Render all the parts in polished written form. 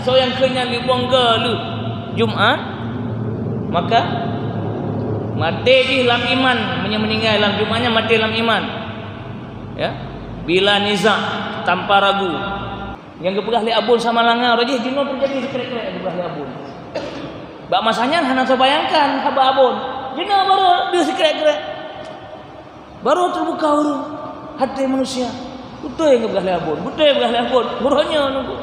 So yang kena libuang galu Jumaat, maka mati di dalam iman, meninggal dalam Jumatnya mati dalam iman. Ya, bila niza tanpa ragu. Yang kepegah li abun sama langar rajih dino terjadi sekret-sekret kepegah li abun. Bak masanya hana bayangkan haba abun. Dino baru dia sekret-sekret. Baru terbuka urung hati manusia. Betul yang kepegah li abun, betul yang kepegah li abun. Buruhnya nunggu.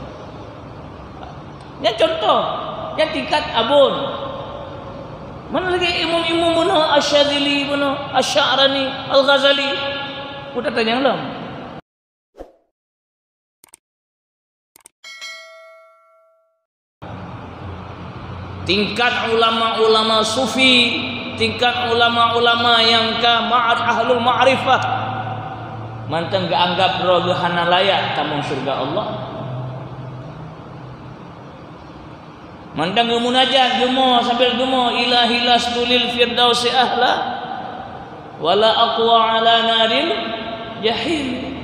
Yang contoh, yang tingkat abun. Mana lagi imam-imam mana Asyadzili mana Asy'arani Al-Ghazali. Udah tanya belum? Tingkat ulama-ulama sufi, tingkat ulama-ulama yang ahlul ma'rifah. Mantan gak anggap rohana layak tamung surga Allah. Mandang munajat gumo sambil gumo ilahi lasdulil firdausi ahla wala aqwa ala naril jahil.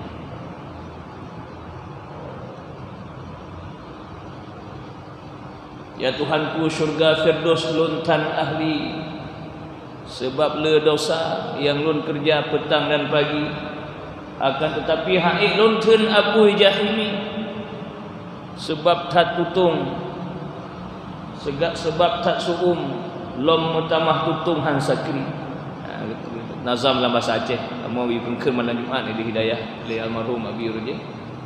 Ya Tuhanku, syurga firdaus luntan ahli, sebab le dosa yang lun kerja petang dan pagi, akan tetapi haik luntun abu jahimi, sebab tak tutung sebab tak suum lom mutamah tutung han sakri. Nazam dalam bahasa Aceh mau dipengker malam Jumaat di hidayah oleh almarhum Abi Rujin.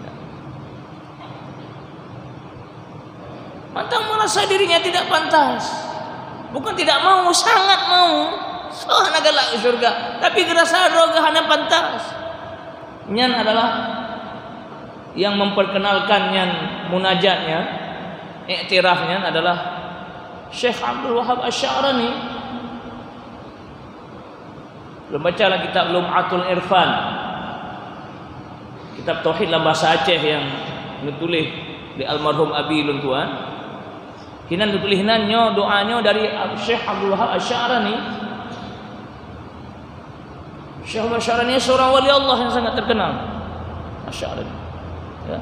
Mantang merasa dirinya tidak pantas, bukan tidak mau, sangat mau. So hana galak ke surga, tapi gerasa roga hana pantas. Nyan adalah yang memperkenalkan nyan munajatnya, iktirafnya adalah Syekh Abdul Wahab Asy'arani. Belum bacalah kitab Lum'atul Irfan, kitab tauhid dalam bahasa Aceh yang ditulis di almarhum Abi Lun Tuan. Hinan ditulis hinannya doanya dari Syekh Abdul Wahab Asy'arani. Syekh Asy'arani seorang wali Allah yang sangat terkenal. Asy'arani. Ya.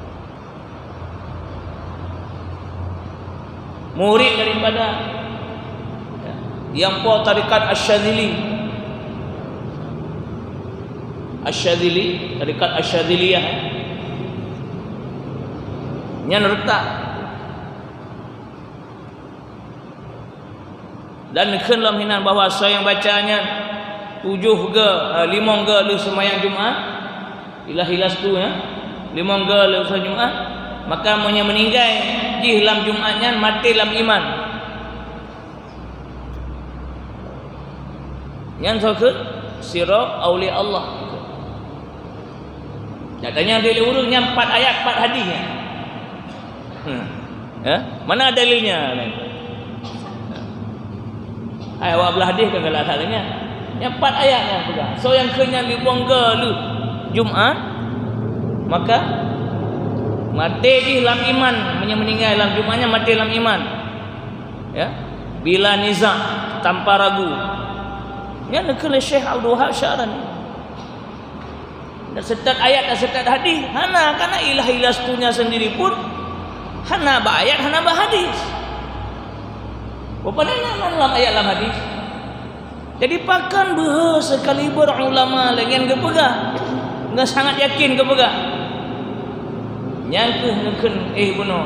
Murid daripada yang po tarikat Asyadzili. Asyadzili, tarikat Asyadziliyah. Nyan retak dan kenlam hinan bahawa saya yang bacanya 7 ke 5 ke lu semayang Jumaat ilahilas tu ya 5 ke lu semayang Jumaat, maka meninggal di dalam Jumatnya mati dalam iman. Yang ke sirah aulia Allah. Katanya dia urusnya 4 ayat 4 hadisnya. Ya, mana dalilnya? Awak belah hadis kan galak katanya. Yang 4 ayat yang pegang. So yang kena libuang ke lu Jumaat, maka mati di dalam iman, meninggal dalam Jumatnya mati dalam iman. Ya, bila niza tanpa ragu. Yang nekele Syekh Abdul Wahab Asy'arani. Dan setiap ayat dan setiap hadis, hana karena ilah stunya sendiri pun hana ba ayat, hana ba hadis. Apa nama dalam ayat dalam hadis? Jadi pakan bahasa kaliber ulama lain yang kepegah, enggak sangat yakin kepegah. Yang ke bunuh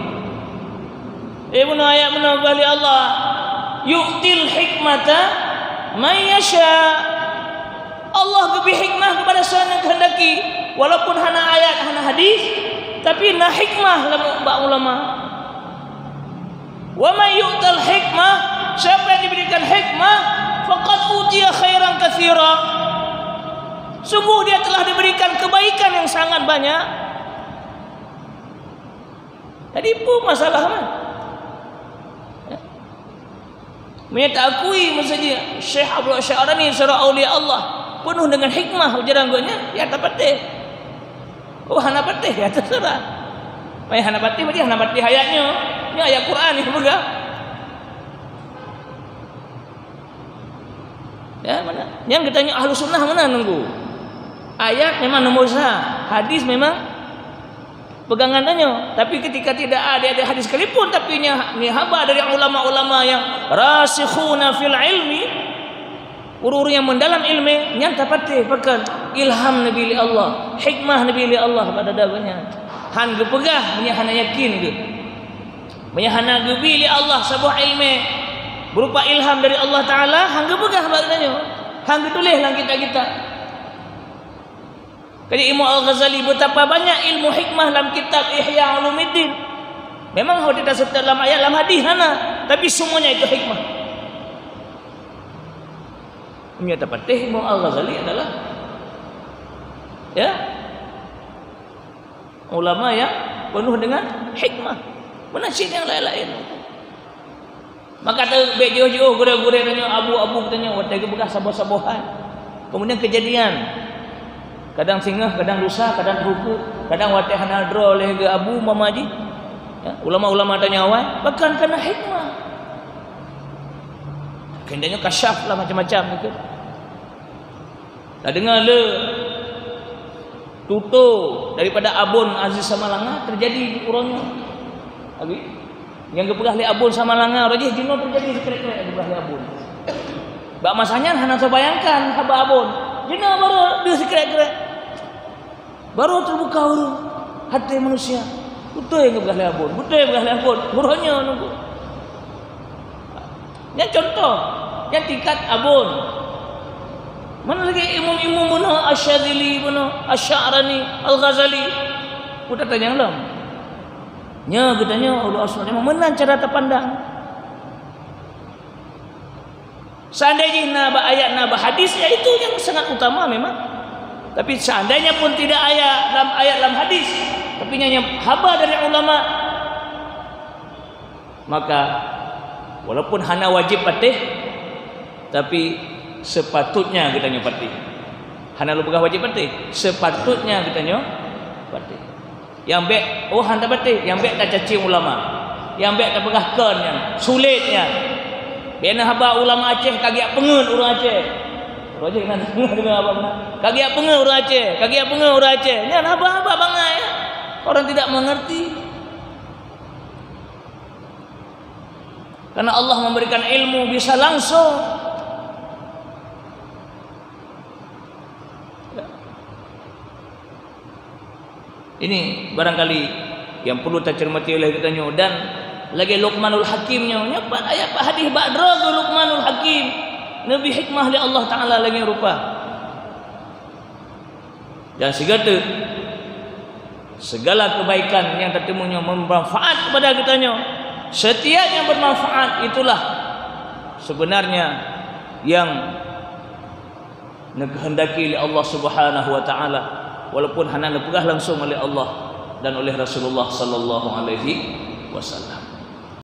ayat benar bali Allah yu'til hikmata may yasha. Allah beri hikmah kepada siapa yang kehendaki, walaupun hana ayat hana hadis, tapi na hikmah dalam ulama. Wa may yu'tal hikmah, siapa yang diberikan hikmah faqad utiya khairan katsira, sungguh dia telah diberikan kebaikan yang sangat banyak. Jadi pun masalah mah. Ya. Menyatakan maksudnya Syekh Abdul Asy'arani seorang aulia Allah penuh dengan hikmah ujarannya, ya tak patih. Oh hana patih ya terserah. Mai hana patih berarti hana patih ayatnya. Ini ayat Quran ni juga. Ya mana? Yang katanya ahlu sunnah mana nunggu? Ayat memang nomor sah, hadis memang pegangan tanya. Tapi ketika tidak ada hadis sekalipun, tapi ni haba dari ulama-ulama yang rasikhuna fil ilmi, urur yang mendalam ilmu, nyata patih pakan ilham Nabi li Allah, hikmah Nabi li Allah pada daganya. Han ge pegah, nya hana yakin ge. Nya hana ge li Allah sebuah ilmu berupa ilham dari Allah Taala, hang ge pegah baganya. Hang ge tulis lang kita. Jadi Imam Al-Ghazali betapa banyak ilmu hikmah dalam kitab Ihya Ulumuddin. Memang tidak serta dalam ayat dalam hadis hana, tapi semuanya itu hikmah. Menyata patih Imam Al-Ghazali adalah ulama yang penuh dengan hikmah. Menasihati yang lain-lain. Maka kata bejo-jo gure-gure tanya abu-abu tanya watai ke bekas saboh-sabohan. Kemudian kejadian kadang singgah, kadang rusa, kadang ruku, kadang watai hana dro oleh ke abu mamaji. Ya, ulama-ulama tanya awal, bahkan kena hikmah. Kendanya kasyaf lah macam-macam gitu. Dah dengar le tutur daripada Abun Aziz Samalanga terjadi di urangnya. Abi yang kepegah li Abun Samalanga rajih jino terjadi sekret-sekret kepegah li Abun. Bak masanya hana bayangkan haba Abun. Jino baru dia sekret-sekret. Baru terbuka urung hati manusia. Betul yang kepegah li Abun. Betul yang kepegah li Abun. Urangnya nunggu. Yang contoh, yang tingkat Abun. Mana lagi imam-imam bunuh Asyadzili bunuh Asy'arani Al-Ghazali. Udah tanya belum? Nya katanya ulama asal memang menang cara terpandang. Seandainya naba ayat naba hadis ya itu yang sangat utama memang. Tapi seandainya pun tidak ayat dalam hadis, tapi hanya haba dari ulama, maka walaupun hana wajib patih, tapi sepatutnya kita nyopati. Hana lu pegah wajib patih, sepatutnya kita nyopati. Yang bek han tak patih, yang bek tak caci ulama. Yang bek tak pegah kan yang sulitnya. Bena haba ulama Aceh kagiak pengen urang Aceh. Roje kena dengar apa benar. Kagiak pengen urang Aceh, kagiak pengen urang Aceh. Nyan haba-haba bangai ya. Orang tidak mengerti. Karena Allah memberikan ilmu bisa langsung. Ini barangkali yang perlu kita cermati oleh kita dan lagi Luqmanul Hakimnya nyapat ayat pak hadis ba'dra Luqmanul Hakim nabi hikmah li Allah Taala lagi rupa. Dan segala kebaikan yang tertemunya bermanfaat kepada kitanya. Setiap yang bermanfaat itulah sebenarnya yang dikehendaki oleh Allah Subhanahu wa taala. Walaupun hana pegah langsung oleh Allah dan oleh Rasulullah sallallahu alaihi wasallam.